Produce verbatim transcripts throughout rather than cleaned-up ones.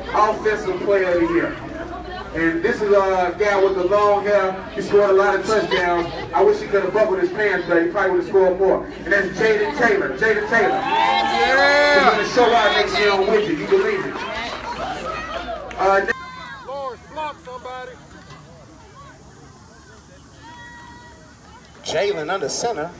Offensive Player of the Year. And this is a guy with the long hair. He scored a lot of touchdowns. I wish he could have buckled his pants, but he probably would have scored more. And that's Jayden Taylor. Jayden Taylor. Yeah. He's going to show out next year on Widget. You believe it. Uh, Lawrence, block somebody. Jaylen under center.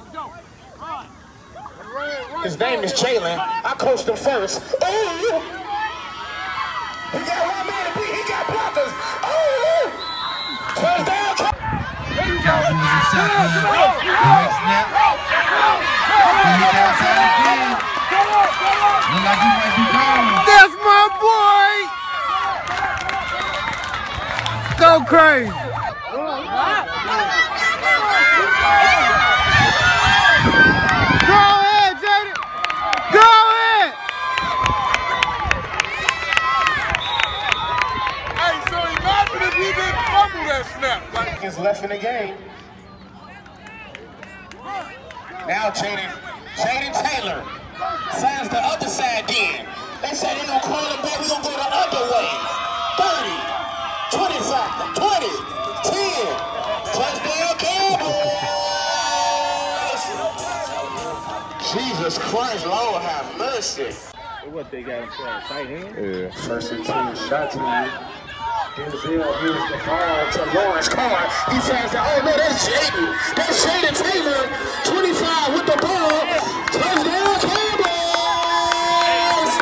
His name is Jaylen. I coached him first. Oh! He got one man to beat. He got blockers. Oh! Touchdown! There you go. Next snap. He's outside again. Look like he might be gone. That's my boy. Go crazy. Go ahead, Jayden. Go ahead. Hey, so imagine if he didn't fumble that snap. Like is left in the game. Now Jayden, Jayden Taylor signs the other side in. They said they're gonna call it back. We're gonna go the other way. thirty, twenty-five, twenty, ten. Touchdown Cowboys! Jesus Christ, Lord have mercy. What they got him for? Tight end? Yeah. First and ten, shot to you. Denzel gives the ball to Lawrence. Come on. He says, oh no, that's Jayden. That's Jayden Taylor. twenty-five with the ball. Touchdown Cowboys!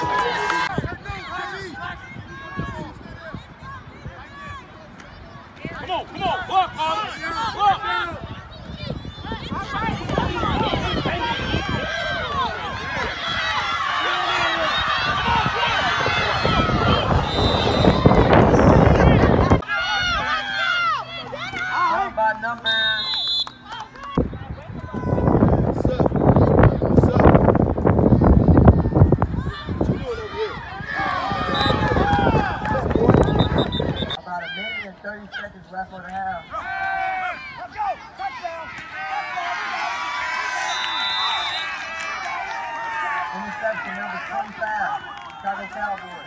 Come on, come on, look, Carter. Look. thirty seconds left on the half. Let's go! Touchdown! Interception number twenty-five. Chicago Cowboys.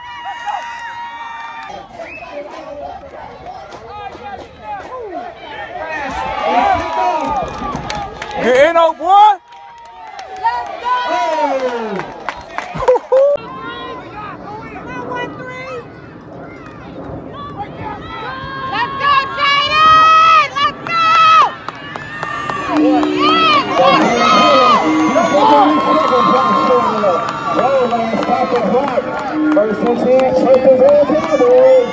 Get in, old boy! Let's go! First and ten, touchdown Cowboys.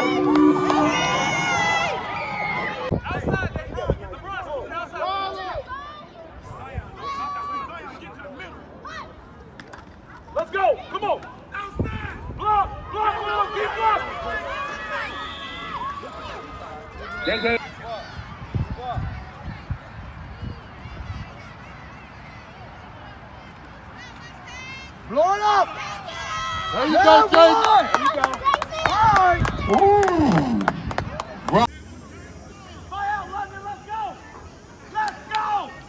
Let's go! Come on! Block! Block! Block! Keep blocking! Blow it up! There you go, Jayden. There you go. All right. Ooh. Fire out, London. Let's go. Let's go.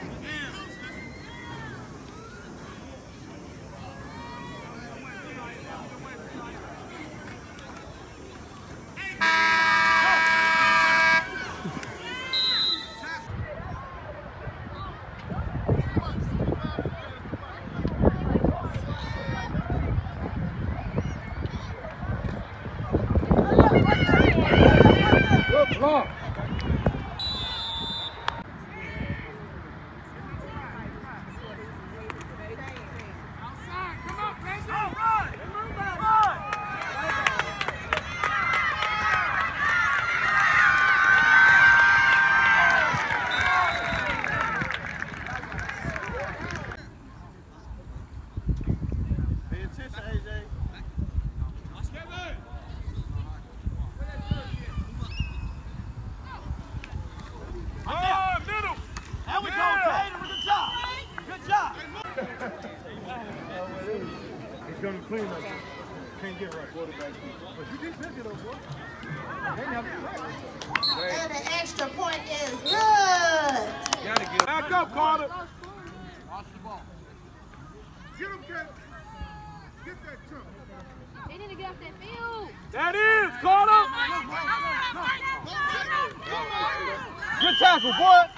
Good block. Outside, come on, Casey. Run, run. Pay attention, A J. Watch Kevin. Oh, middle. There we go, Jayden. Good job. Good job. He's going to clean up. Can't get right. But you did pick it up, boy. And the extra point is good. Back up, Carter. Watch the ball. Get him, Kevin. Get that jump. They need to get That is, Carter. Good tackle, boy.